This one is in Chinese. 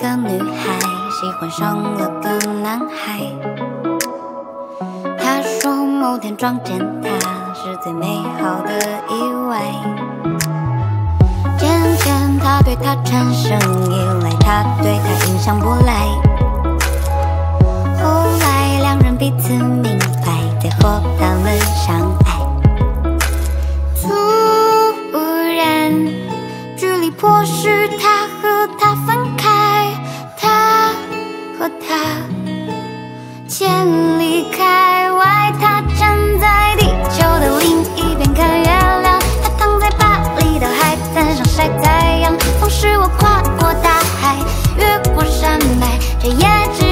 个女孩喜欢上了个男孩，他说某天撞见他是最美好的意外。渐渐他对她产生依赖，他对她印象不赖。后来两人彼此明白，最后他们相爱。突然距离迫使他和她分开，他和她千里开外，他站在地球的另一边看月亮，他躺在巴黎的海滩上晒太阳。同时我跨过大海，越过山脉，这也只